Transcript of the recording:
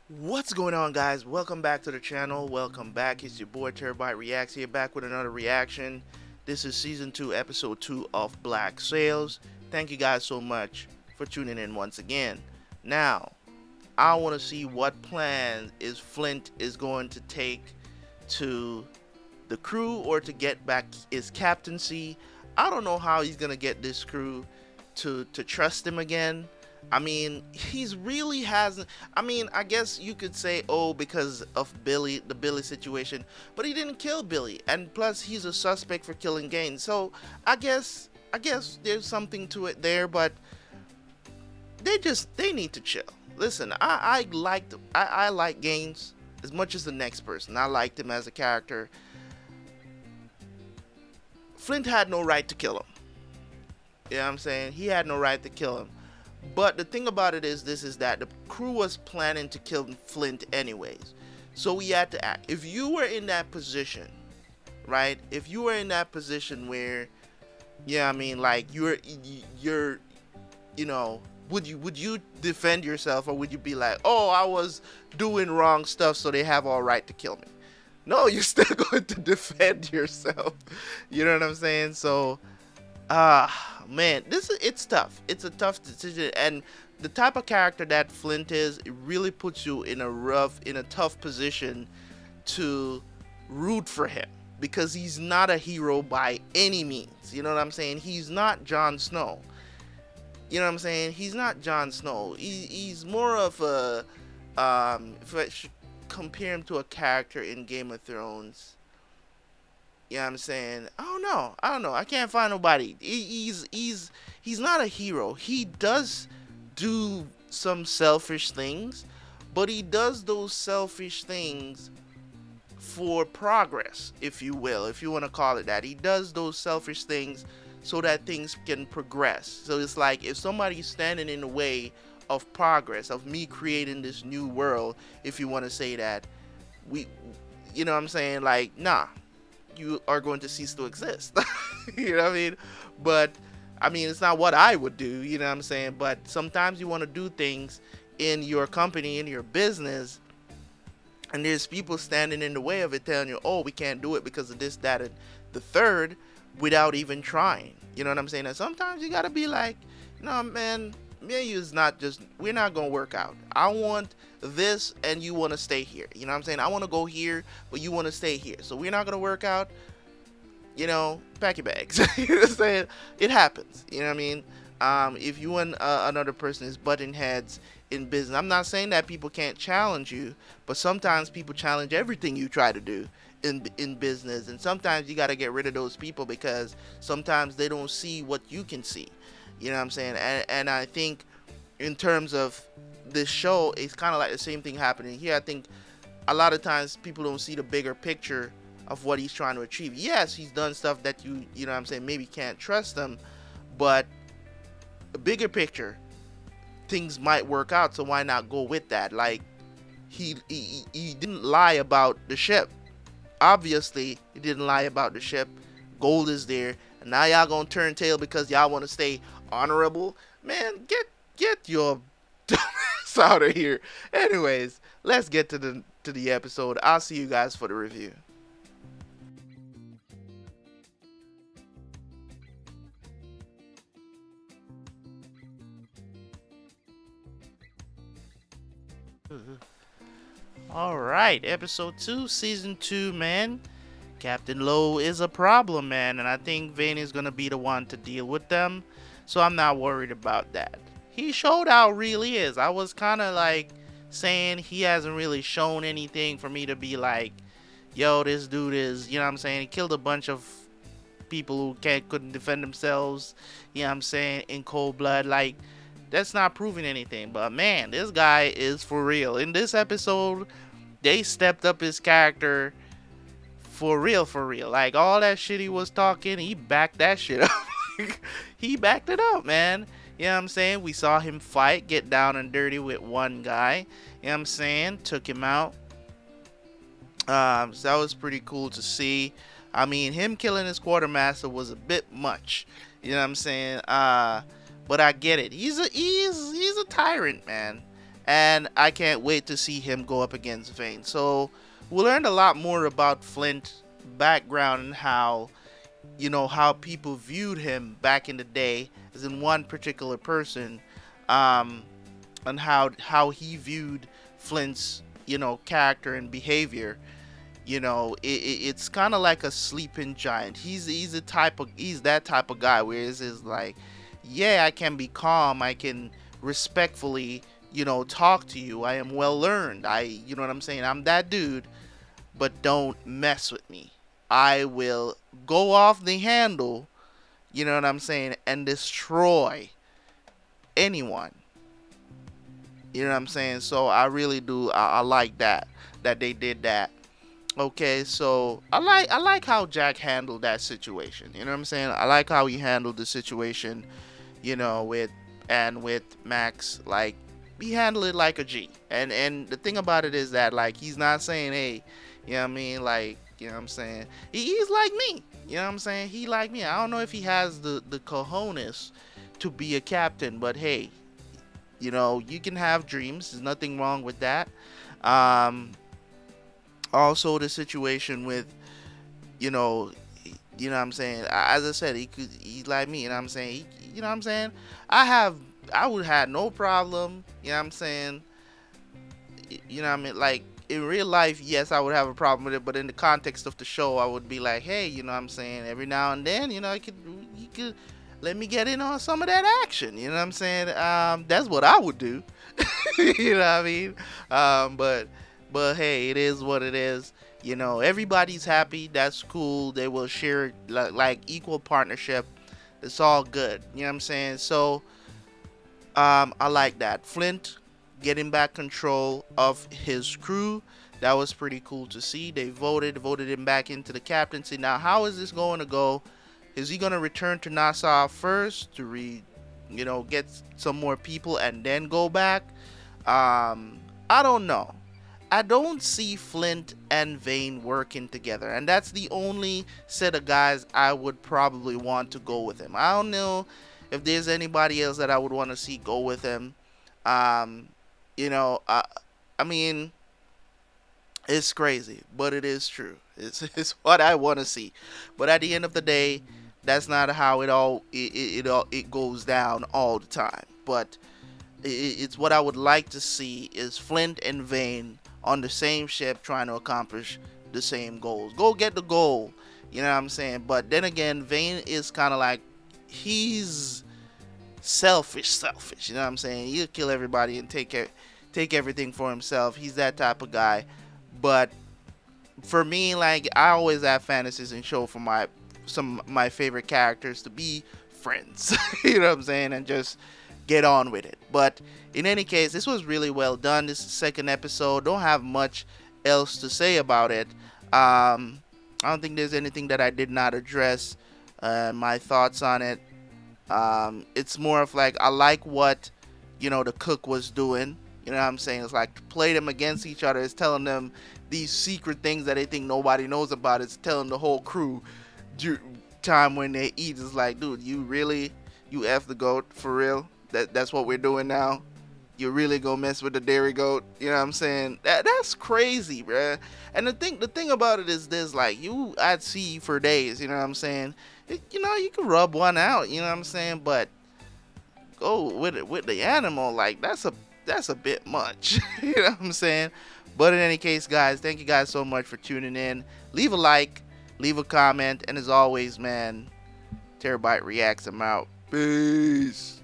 What's going on, guys? Welcome back to the channel. Welcome back. It's your boy Terabyte Reacts here, back with another reaction. This is season 2 episode 2 of Black Sails. Thank you guys so much for tuning in once again. Now I want to see what plan is Flint is going to take to the crew, or to get back his captaincy. I don't know how he's gonna get this crew to trust him again. I mean, he's really hasn't. I mean, I guess you could say, oh, because of Billy, the Billy situation, but he didn't kill Billy, and plus he's a suspect for killing Gaines. So I guess there's something to it there, but they need to chill. Listen, I like Gaines as much as the next person. I liked him as a character. Flint had no right to kill him. You know what I'm saying? He had no right to kill him. But the thing about it is this, is that the crew was planning to kill Flint anyways. So we had to act. If you were in that position, right? If you were in that position where, yeah, I mean, like you're you know, would you defend yourself, or would you be like, oh, I was doing wrong stuff, so they have all right to kill me? No, you're still going to defend yourself. You know what I'm saying? So, man, it's tough. It's a tough decision, and the type of character that Flint is, it really puts you in a tough position to root for him, because he's not a hero by any means. You know what I'm saying? He's not Jon Snow. You know what I'm saying? He's not Jon Snow. He's more of a if I should compare him to a character in Game of Thrones. You know what I'm saying? I don't know. I can't find nobody. He's not a hero. He does do some selfish things, but he does those selfish things for progress, if you will, if you want to call it that. He does those selfish things so that things can progress. So it's like, if somebody's standing in the way of progress, of me creating this new world, if you want to say that, you know what I'm saying, like, nah, you are going to cease to exist. You know what I mean? But I mean, it's not what I would do, you know what I'm saying? But sometimes you want to do things in your company, in your business, and there's people standing in the way of it, telling you, oh, we can't do it because of this, that, and the third, without even trying. You know what I'm saying? And sometimes you gotta be like, no, man, me and you is not just, we're not gonna work out. I want this and you want to stay here. You know what I'm saying? I want to go here, but you want to stay here, so we're not gonna work out. You know, pack your bags. You know what I'm saying? It happens. You know what I mean? If you and another person is butting heads in business, I'm not saying that people can't challenge you, but sometimes people challenge everything you try to do in business, and sometimes you got to get rid of those people, because sometimes they don't see what you can see. You know what I'm saying? And I think in terms of this show, it's kind of like the same thing happening here. I think a lot of times people don't see the bigger picture of what he's trying to achieve. Yes, he's done stuff that you know what I'm saying, maybe can't trust him, but the bigger picture, things might work out, so why not go with that? Like, he didn't lie about the ship. Obviously, he didn't lie about the ship. Gold is there, and now y'all gonna turn tail because y'all want to stay honorable. Man, get your dumbass out of here. Anyways, let's get to the episode. I'll see you guys for the review. Alright, episode 2, season 2, man. Captain Lowe is a problem, man, and I think Vane is gonna be the one to deal with them, so I'm not worried about that. He showed how really is. I was kind of like saying he hasn't really shown anything for me to be like, yo, this dude is, you know what I'm saying, he killed a bunch of people who couldn't defend themselves, you know what I'm saying, in cold blood. Like, that's not proving anything. But man, this guy is for real. In this episode, they stepped up his character for real, for real. Like, all that shit he was talking, he backed that shit up. He backed it up, man. You know what I'm saying? We saw him fight, get down and dirty with one guy. You know what I'm saying? Took him out. So that was pretty cool to see. I mean, him killing his quartermaster was a bit much. You know what I'm saying? But I get it. He's a tyrant, man. and I can't wait to see him go up against Vayne. So we learned a lot more about Flint background and how, how people viewed him back in the day, as in one particular person, and how he viewed Flint's character and behavior. It's kind of like a sleeping giant. He's that type of guy where it's like, yeah, I can be calm, I can respectfully talk to you, I am well learned, you know what I'm saying, I'm that dude, but don't mess with me. I will go off the handle, you know what I'm saying, and destroy anyone. You know what I'm saying? So I really do. I like that they did that. Okay, so I like how Jack handled that situation. You know what I'm saying? I like how he handled the situation. With Max, like he handled it like a G. And the thing about it is that like he's not saying, hey, you know what I mean, like, you know what I'm saying, he's like me. You know what I'm saying? He like me. I don't know if he has the cojones to be a captain, but hey, you can have dreams. There's nothing wrong with that. Also, the situation with, you know what I'm saying. As I said, he's like me. You know what I'm saying. You know what I'm saying. I would have no problem. You know what I'm saying. You know what I mean. Like in real life, yes, I would have a problem with it. But in the context of the show, I would be like, hey, you know what I'm saying. Every now and then, you could let me get in on some of that action. You know what I'm saying? That's what I would do. You know what I mean? But hey, it is what it is. Everybody's happy. That's cool. They will share like equal partnership. It's all good. You know what I'm saying? So I like that. Flint getting back control of his crew. That was pretty cool to see. They voted him back into the captaincy. Now, how is this going to go? Is he going to return to Nassau first to get some more people and then go back? I don't know. I don't see Flint and Vayne working together, and that's the only set of guys I would probably want to go with him. I don't know if there's anybody else that I would want to see go with him. I mean, it's crazy, but it is true. It's what I want to see. But at the end of the day, that's not how it goes down all the time. But it's what I would like to see is Flint and Vayne on the same ship trying to accomplish the same goals. Go get the goal. You know what I'm saying? But then again, Vayne is kind of like, he's selfish. You know what I'm saying? He'll kill everybody and take everything for himself. He's that type of guy. But for me, like, I always have fantasies and show for some of my favorite characters to be friends. You know what I'm saying? And just get on with it. But in any case, this was really well done. This is the second episode. Don't have much else to say about it. I don't think there's anything that I did not address. My thoughts on it. It's more of like, I like what the cook was doing. You know what I'm saying? It's like to play them against each other. It's telling them these secret things that they think nobody knows about. It's telling the whole crew time when they eat. It's like, dude, you F the goat for real? That's what we're doing now? You really gonna mess with the dairy goat? You know what I'm saying? That's crazy, bruh. And the thing about it is this, like, I'd see you for days, you know what I'm saying? You can rub one out, you know what I'm saying? But go with the animal, like, that's a bit much. You know what I'm saying? But in any case, guys, thank you guys so much for tuning in. Leave a like, leave a comment, and as always, man, Terabyte Reacts. I'm out. Peace.